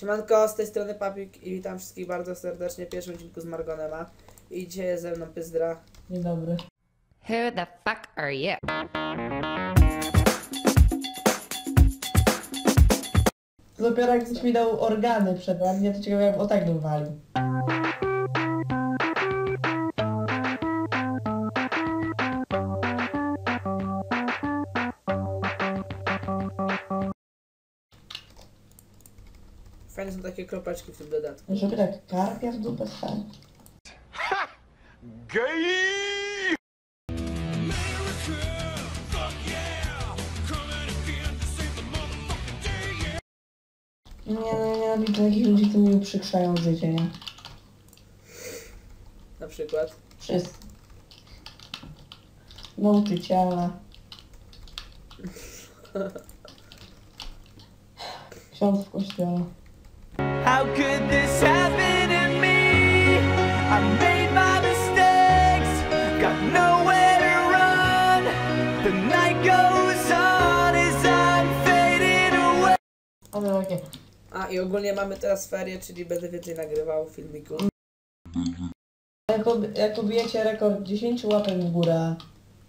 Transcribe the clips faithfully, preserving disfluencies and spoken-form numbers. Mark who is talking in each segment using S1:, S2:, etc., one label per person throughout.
S1: Siemanko, z tej strony Papik i witam wszystkich bardzo serdecznie w pierwszym odcinku z Margonema. I dzisiaj jest ze mną Pyzdra.
S2: Dzień dobry.
S3: Who the fuck are you?
S2: Dopiero jak ktoś mi dał organy przed mnie, to ciekawe jak o tak bym walił.
S1: Fajne są takie kropeczki w tym dodatku.
S2: Żeby tak karpia w dupę stać.
S4: Ha! Gay!
S2: Nie, no nienawidzę takich ludzi, którzy mi uprzykrzają życie, nie?
S1: Na przykład.
S2: Wszyscy. Nauczyciele. Ksiądz w kościele.
S5: How could this happen to me? I made my mistakes, got nowhere to run. The night goes on as I'm fading away.
S2: Ale takie.
S1: A i ogólnie mamy teraz ferie, czyli będę więcej nagrywał filmików.
S2: Jak, pob jak pobijecie rekord dziesięć łapek w górę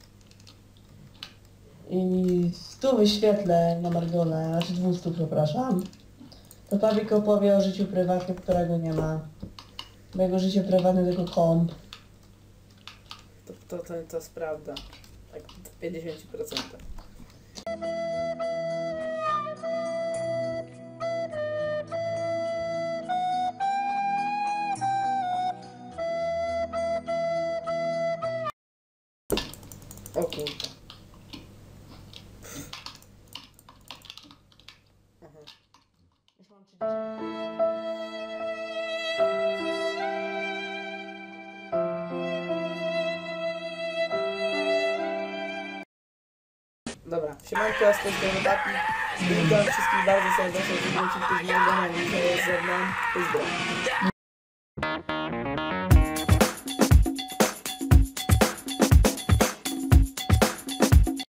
S2: i stu wyświetleń na Margonę, znaczy dwieście, przepraszam, to Pawik opowie o życiu prywatnym, którego nie ma. Bo jego życie prywatne tylko komp.
S1: To, to, to, to jest prawda. Tak w pięćdziesięciu procentach. O kurwa. Dobra, siemanko, z tej strony Papik. Witam wszystkich bardzo serdecznie w drugim odcinku z Margonem. Dzisiaj jest ze mną Pyzdra.